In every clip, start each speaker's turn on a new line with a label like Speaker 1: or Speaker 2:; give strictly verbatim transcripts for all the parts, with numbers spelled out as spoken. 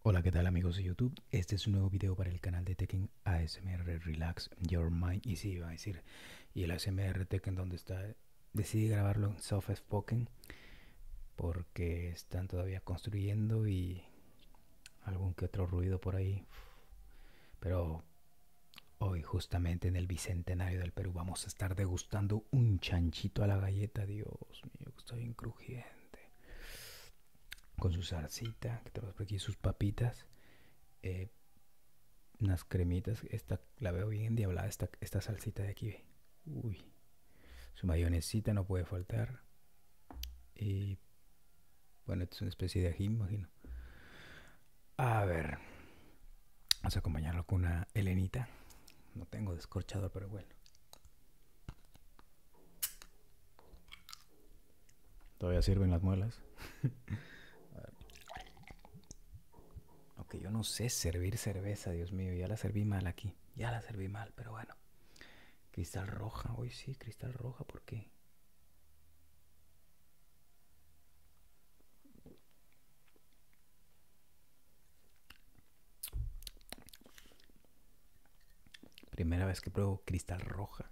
Speaker 1: Hola, ¿qué tal amigos de YouTube? Este es un nuevo video para el canal de Tekken A S M R Relax Your Mind. Y sí, iba a decir, y el A S M R Tekken donde está, decidí grabarlo en Soft Spoken porque están todavía construyendo y algún que otro ruido por ahí. Pero hoy justamente en el Bicentenario del Perú vamos a estar degustando un chanchito a la galleta. Dios mío, que está bien crujiente. Con su salsita, que tenemos por aquí sus papitas. Eh, unas cremitas. Esta la veo bien endiablada, esta, esta salsita de aquí. Uy, su mayonesita no puede faltar. Y bueno, esto es una especie de ají, imagino. A ver, vamos a acompañarlo con una helenita. No tengo descorchador, pero bueno. Todavía sirven las muelas. Aunque yo no sé servir cerveza, Dios mío, ya la serví mal aquí. Ya la serví mal, pero bueno. Cristal roja, hoy sí, cristal roja, ¿por qué? Primera vez que pruebo cristal roja.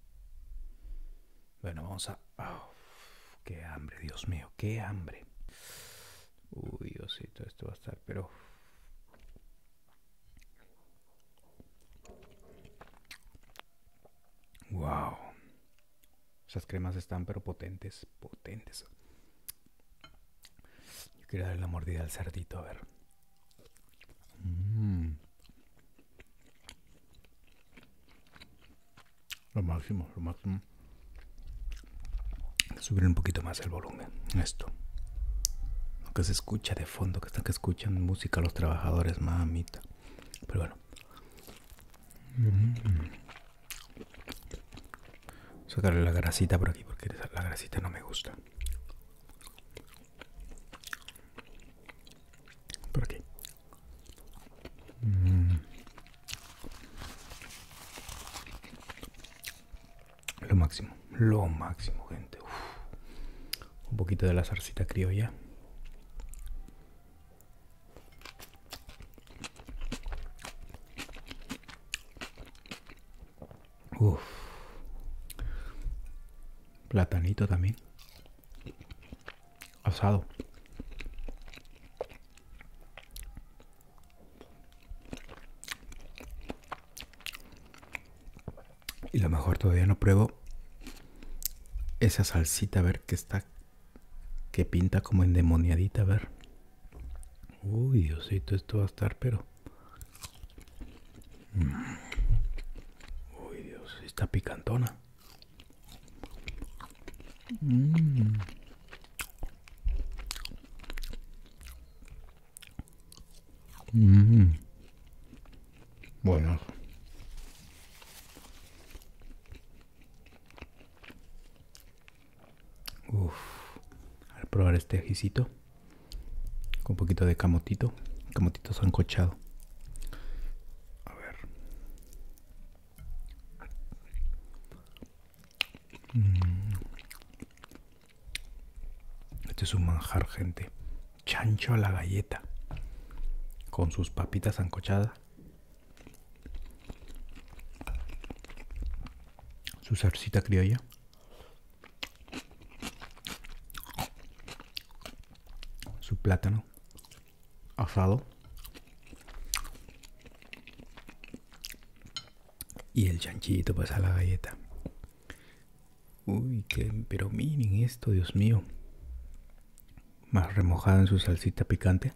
Speaker 1: Bueno, vamos a... Oh, qué hambre, Dios mío, qué hambre. Uy, Diosito, esto va a estar, pero... Wow. Esas cremas están pero potentes, potentes. Yo quiero darle la mordida al cerdito, a ver. Mm. Lo máximo, lo máximo. Subir un poquito más el volumen. Esto. Lo que se escucha de fondo, que están que escuchan música los trabajadores, mamita. Pero bueno. Mm. Sacarle la grasita por aquí porque la grasita no me gusta. Por aquí. Mm. Lo máximo, lo máximo, gente. Uf. Un poquito de la salsita criolla. Uf. Platanito también. Asado. Y lo mejor, todavía no pruebo esa salsita, a ver, que está, que pinta como endemoniadita, a ver. Uy, Diosito, esto va a estar, pero... Mm. Uy, Dios, está picantona. Mm. Mm. Bueno. Uf. A probar este ajicito. Con un poquito de camotito. Camotito sancochado. A ver. Mm. Este es un manjar, gente. Chancho a la galleta. Con sus papitas sancochadas. Su salsita criolla. Su plátano asado. Y el chanchito pues a la galleta. Uy, qué, pero miren esto, Dios mío. Más remojada en su salsita picante.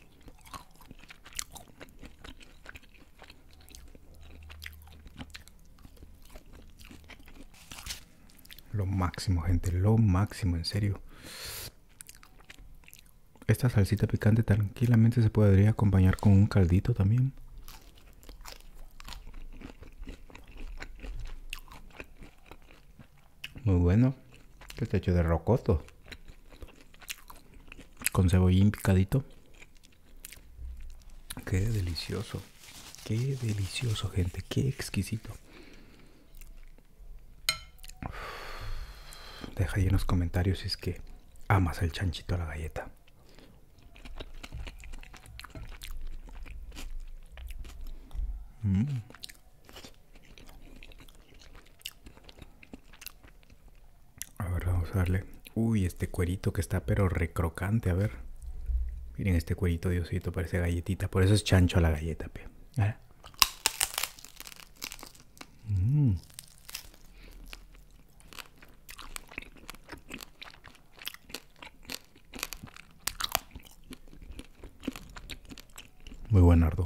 Speaker 1: Lo máximo, gente, lo máximo, en serio. Esta salsita picante tranquilamente se podría acompañar con un caldito también. Muy bueno. Que está hecho de rocoto. Con cebollín picadito. Qué delicioso. Qué delicioso, gente. Qué exquisito. Deja ahí en los comentarios si es que amas el chanchito a la galleta. Mm. A ver, vamos a darle. Uy, este cuerito que está pero recrocante, a ver. Miren este cuerito, Diosito, parece galletita. Por eso es chancho a la galleta, pe. ¿Eh? Mm. Muy buen ardo.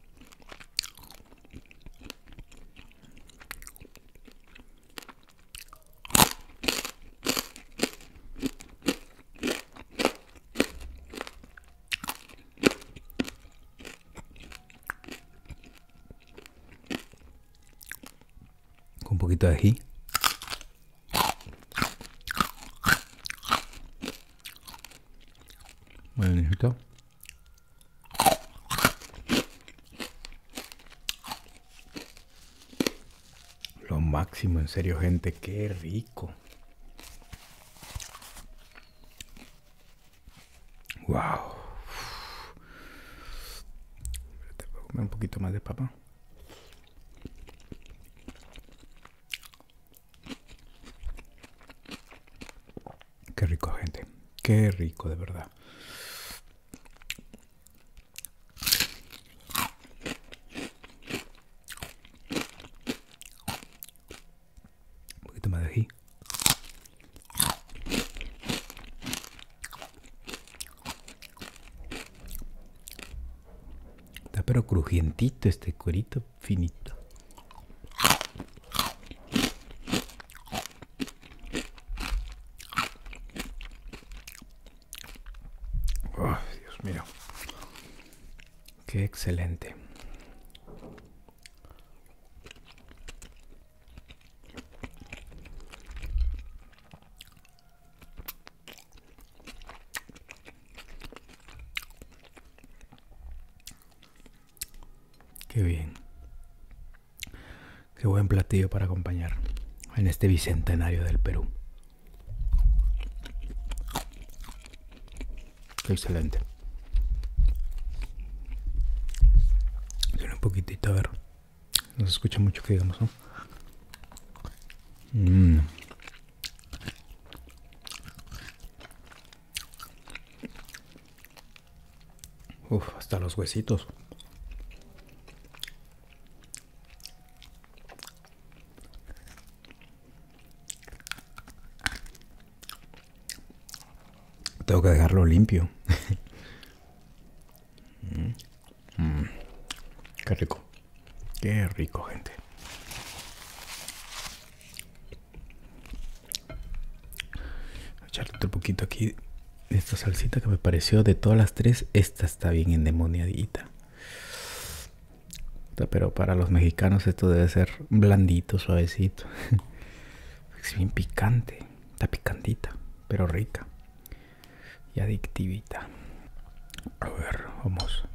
Speaker 1: Con un poquito de ají. Buenito. Lo máximo, en serio, gente. Qué rico. Wow. Te voy a comer un poquito más de papa. Qué rico, gente. Qué rico, de verdad. Un poquito más de ají. Está pero crujientito este cuerito, finito. Oh, Dios mío. Qué excelente. Qué bien. Qué buen platillo para acompañar en este bicentenario del Perú. Qué excelente. Tiene un poquitito, a ver. No se escucha mucho que digamos, ¿no? Mmm. Uf, hasta los huesitos. Tengo que dejarlo limpio. mm. Mm. Qué rico. Qué rico, gente. Echarle otro poquito aquí de esta salsita que me pareció de todas las tres. Esta está bien endemoniadita. Pero para los mexicanos esto debe ser blandito, suavecito. Es bien picante. Está picantita, pero rica. Y adictivita. A ver, vamos.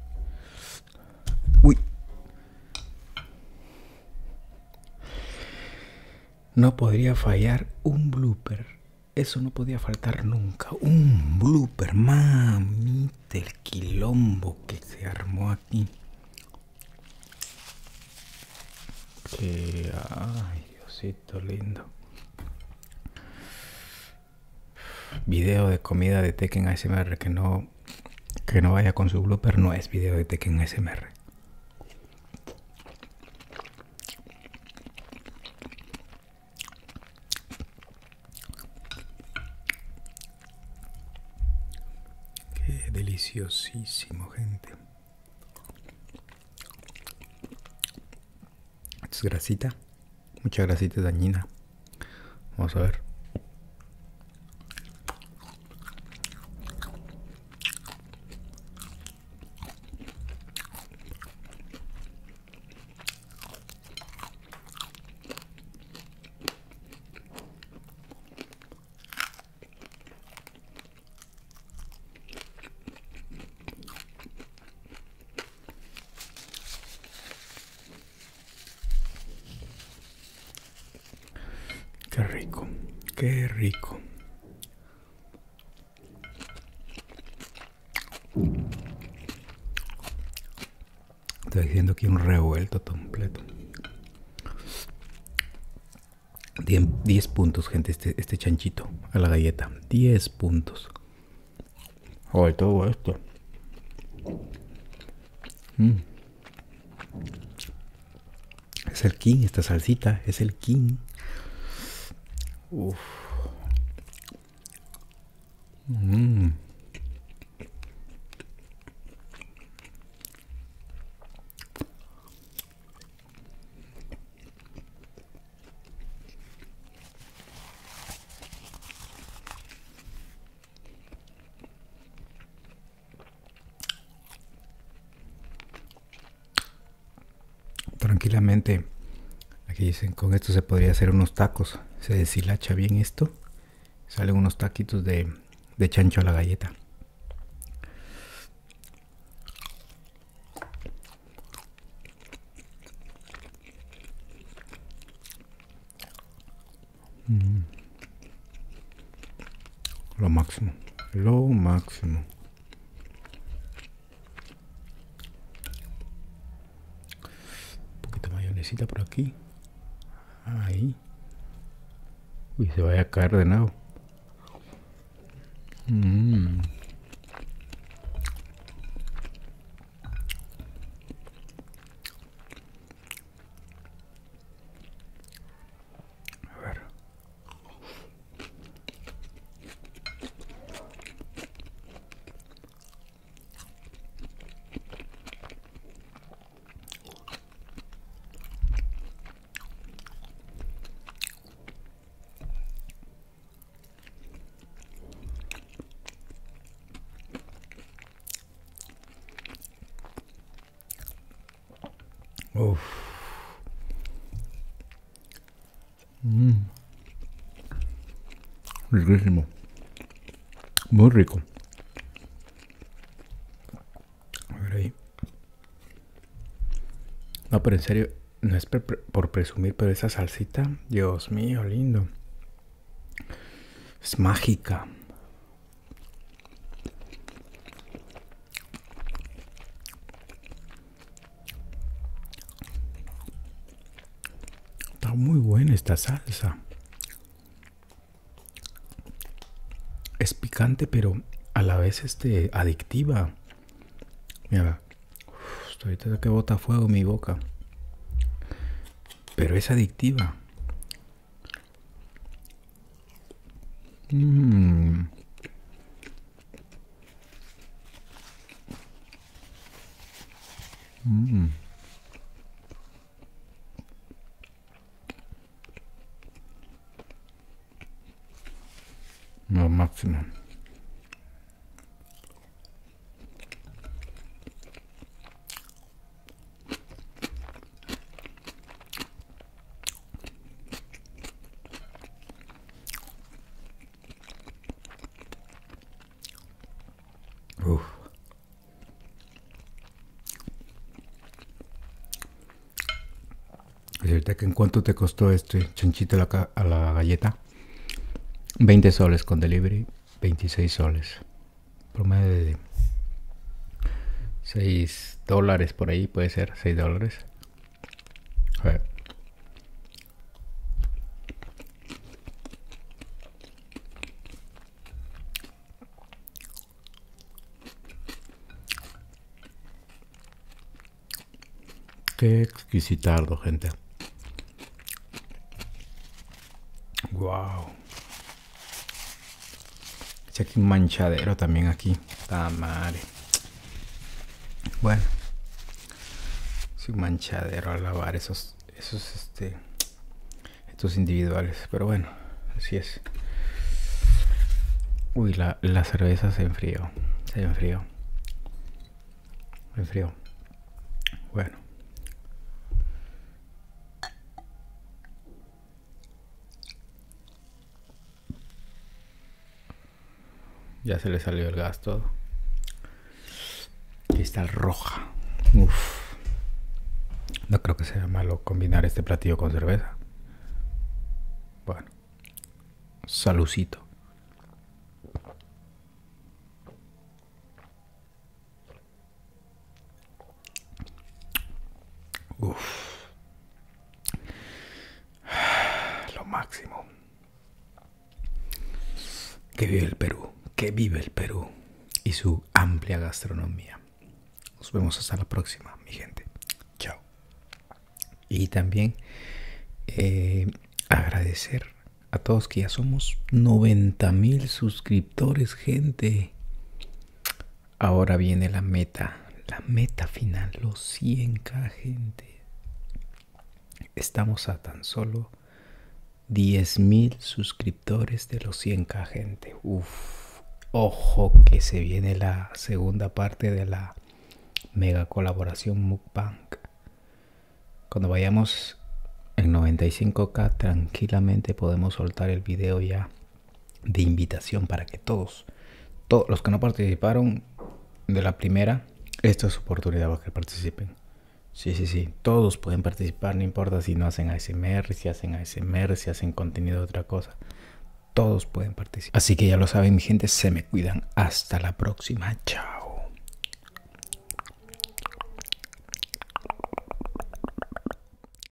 Speaker 1: Uy. No podría fallar un blooper. Eso no podía faltar nunca. Un blooper, mamita, el quilombo que se armó aquí. Que, ay, Diosito lindo. Video de comida de Tekken A S M R que no que no vaya con su blooper no es video de Tekken A S M R. Qué deliciosísimo, gente. Esto es grasita, mucha grasita dañina. Vamos a ver. Qué rico, qué rico. De Estoy haciendo aquí un revuelto completo. diez puntos, gente, este, este chanchito a la galleta. diez puntos. Ay, todo esto. Mm. Es el king, esta salsita. Es el king. Uf. Mm. Tranquilamente, aquí dicen, con esto se podría hacer unos tacos. Se deshilacha bien esto. Salen unos taquitos de, de chancho a la galleta. Mm. Lo máximo. Lo máximo. Un poquito de mayonesita por aquí. Ahí. Uy, se vaya a caer de nuevo. Mm. A ver. Uf. Mm. Riquísimo. Muy rico. A ver ahí. No, pero en serio, no es por, por presumir, pero esa salsita, Dios mío, lindo. Es mágica. Está muy buena esta salsa. Es picante, pero a la vez este, adictiva. Mira, uf, ahorita que bota fuego en mi boca. Pero es adictiva. Mmm. Mmm. Lo máximo. Uf. ¿Y ahorita que en cuánto te costó este chanchito a la, a la galleta? veinte soles con delivery, veintiséis soles. Promedio de seis dólares por ahí, puede ser, seis dólares. A ver. Qué exquisitardo, gente. Wow. Eché aquí un manchadero también aquí. ¡Ta madre! Bueno. Es un manchadero a lavar esos, esos, este, estos individuales. Pero bueno, así es. Uy, la, la cerveza se enfrió. Se enfrió. Se enfrió. Bueno. Ya se le salió el gas todo. Aquí está roja. Uf. No creo que sea malo combinar este platillo con cerveza. Bueno. Salucito. máximo. Que vive el Perú, que vive el Perú y su amplia gastronomía. Nos vemos hasta la próxima, mi gente. Chao. Y también eh, agradecer a todos que ya somos noventa mil suscriptores, gente. Ahora viene la meta, la meta final, los cien K, gente. Estamos a tan solo diez mil suscriptores de los cien K, gente. Uf, ojo que se viene la segunda parte de la mega colaboración mukbang. Cuando vayamos en noventa y cinco K, tranquilamente podemos soltar el video ya de invitación para que todos, todos los que no participaron de la primera, esta es su oportunidad para que participen. Sí, sí, sí, todos pueden participar, no importa si no hacen A S M R, si hacen A S M R, si hacen contenido de otra cosa. Todos pueden participar. Así que ya lo saben, mi gente, se me cuidan. Hasta la próxima. Chao.